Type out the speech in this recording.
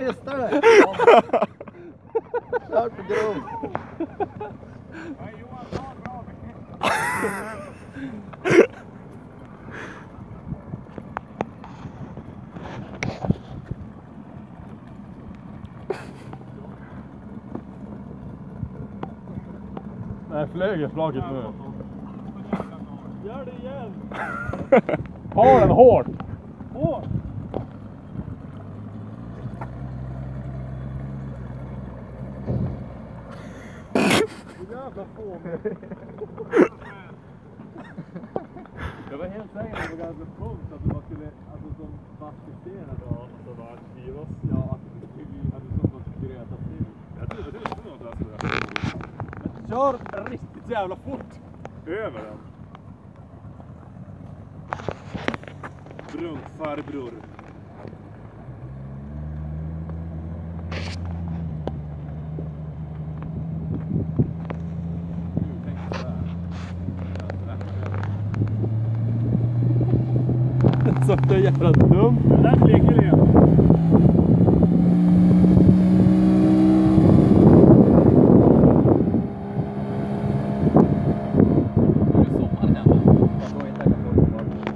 missar det! Kört för grov! Nej, flög flaget nu. Gör det igen! Ha den hårt! Hårt! Jävla fågel! Jag var helt säker på att det var ganska prompt att man skulle, alltså som bastisterna då, och så bara skriva oss, ja, att det som man skulle rätta till. Jag tror det är något där sådär. Kör riktigt jävla fort! Över den. Brunkfarbror. Så det är jävla dumt. Där ligger det.